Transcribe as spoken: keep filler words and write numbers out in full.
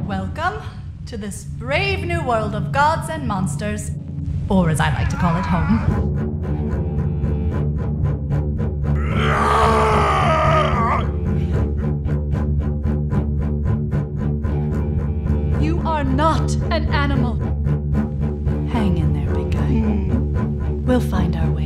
Welcome to this brave new world of gods and monsters, or as I like to call it, home. You are not an animal. Hang in there, big guy. We'll find our way.